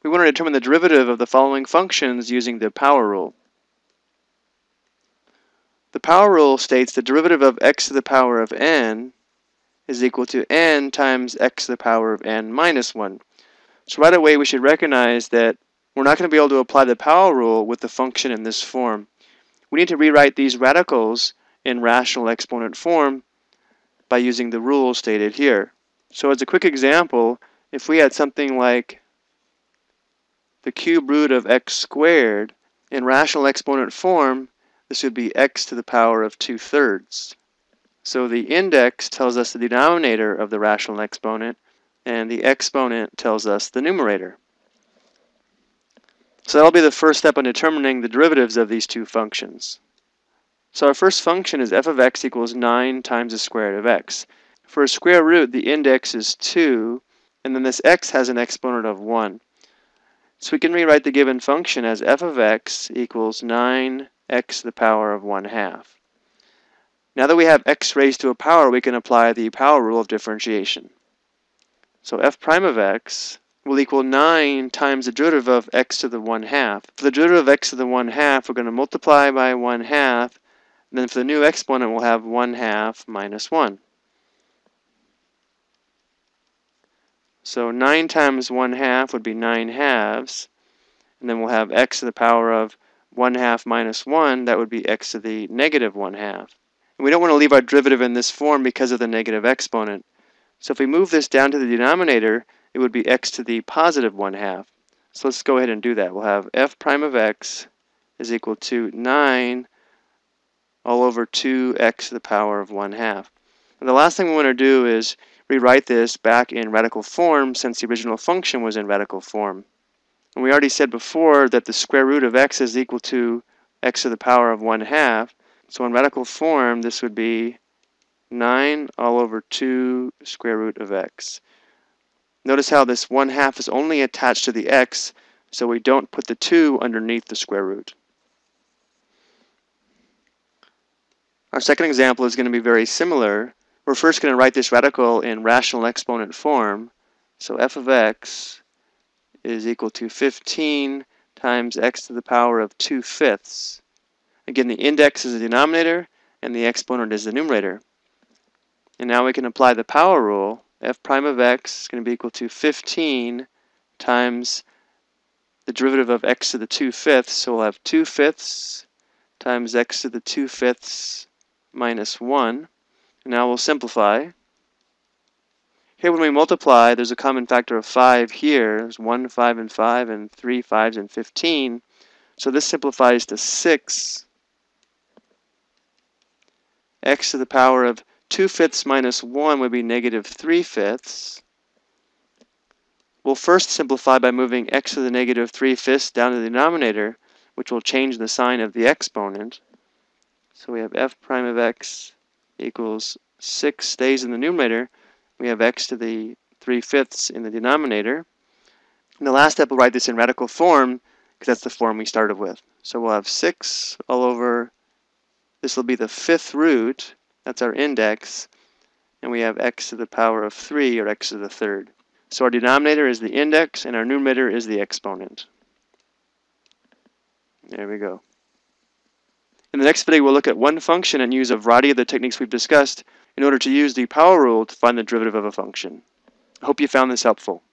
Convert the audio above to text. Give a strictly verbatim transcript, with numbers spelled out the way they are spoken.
we want to determine the derivative of the following functions using the power rule. The power rule states the derivative of x to the power of n is equal to n times x to the power of n minus one. So right away we should recognize that we're not going to be able to apply the power rule with the function in this form. We need to rewrite these radicals in rational exponent form by using the rule stated here. So as a quick example, if we had something like the cube root of x squared, in rational exponent form, this would be x to the power of two thirds. So the index tells us the denominator of the rational exponent, and the exponent tells us the numerator. So that'll be the first step in determining the derivatives of these two functions. So our first function is f of x equals nine times the square root of x. For a square root, the index is two, and then this x has an exponent of one. So we can rewrite the given function as f of x equals nine x to the power of one half. Now that we have x raised to a power, we can apply the power rule of differentiation. So f prime of x will equal nine times the derivative of x to the one half. For the derivative of x to the one half, we're going to multiply by one half, and then for the new exponent, we'll have one half minus one. So nine times one half would be nine halves, and then we'll have x to the power of one half minus one, that would be x to the negative one half. And we don't want to leave our derivative in this form because of the negative exponent. So if we move this down to the denominator, it would be x to the positive one half. So let's go ahead and do that. We'll have f prime of x is equal to nine all over two x to the power of one half. And the last thing we want to do is rewrite this back in radical form since the original function was in radical form. And we already said before that the square root of x is equal to x to the power of one half. So in radical form, this would be nine all over two square root of x. Notice how this one half is only attached to the x, so we don't put the two underneath the square root. Our second example is going to be very similar. We're first going to write this radical in rational exponent form. So f of x is equal to fifteen times x to the power of two fifths. Again, the index is the denominator, and the exponent is the numerator. And now we can apply the power rule. F prime of x is going to be equal to fifteen times the derivative of x to the two fifths. So we'll have two fifths times x to the two fifths minus one. And now we'll simplify. Here when we multiply, there's a common factor of five here. There's one, five, and five, and three fives and fifteen. So this simplifies to six x to the power of two fifths minus one would be negative three fifths. We'll first simplify by moving x to the negative three fifths down to the denominator, which will change the sign of the exponent. So we have f prime of x equals six stays in the numerator. We have x to the three fifths in the denominator. In the last step, we'll write this in radical form because that's the form we started with. So we'll have six all over, this will be the fifth root, that's our index, and we have x to the power of three, or x to the third. So our denominator is the index, and our numerator is the exponent. There we go. In the next video, we'll look at one function and use a variety of the techniques we've discussed in order to use the power rule to find the derivative of a function. I hope you found this helpful.